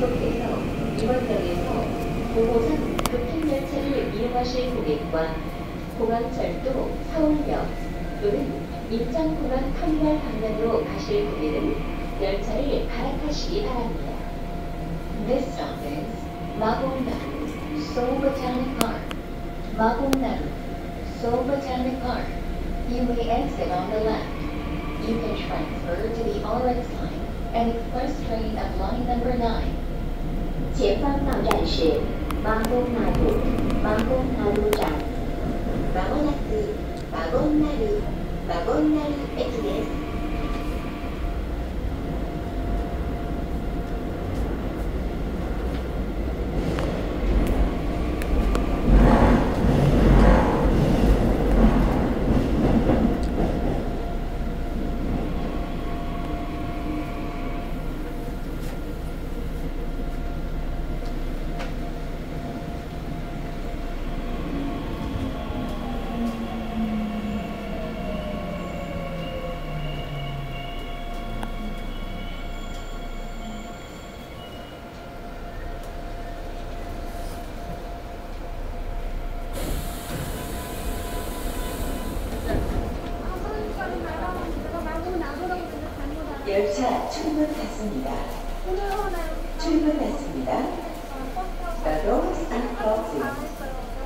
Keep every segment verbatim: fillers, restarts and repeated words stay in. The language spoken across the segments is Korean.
계속해서 이번 역에서 오호선 급행열차를 이용하실 고객과 공항철도 서울역 또는 인천공항 터미널 방면으로 가실 고객은 열차를 갈아타시기 바랍니다. This stop is Magongnaru, Seoul Botanic Park. Magongnaru, Seoul Botanic Park. You may exit on the left. You can transfer to the R X line, an express train of line number nine. 前方到站是 Magongnaru, Magongnaru 站。まもなく Magongnaru, Magongnaru 駅です。열차 출문 닫습니다. 출문 닫습니다. The doors are closing.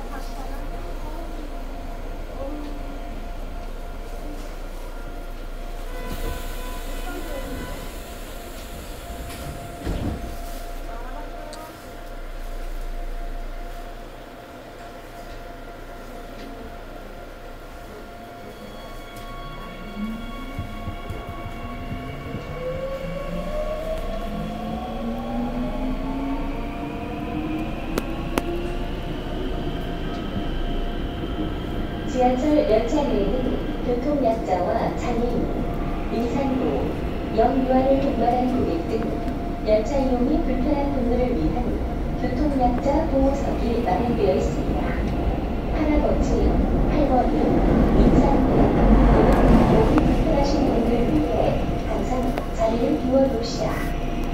지하철 열차 내에는 교통약자와 장애인, 임산부, 영유아를 동반한 고객 등 열차 이용이 불편한 분들을 위한 교통약자 보호석이 마련되어 있습니다. 할아버지, 할머니, 임산부, 또는 목이 불편하신 분들을 위해 항상 자리를 비워두시라.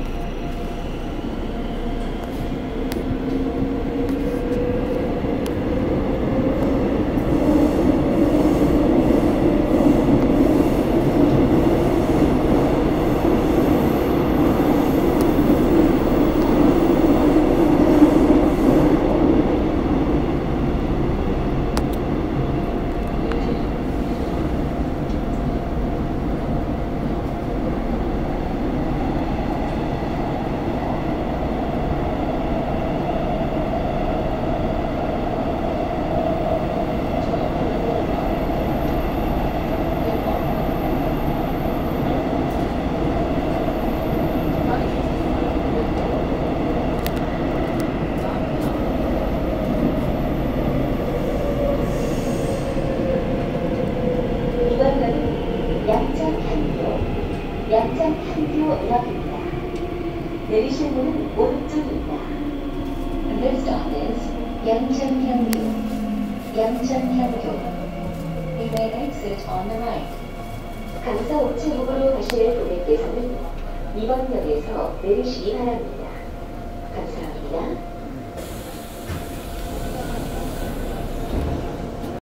양천향교역입니다. 내리실 문은 오른쪽입니다. This stop is 양천향교, 양천향교. You may exit on the right. 강서 우체국으로 가실 고객께서는 이번 역에서 내리시기 바랍니다.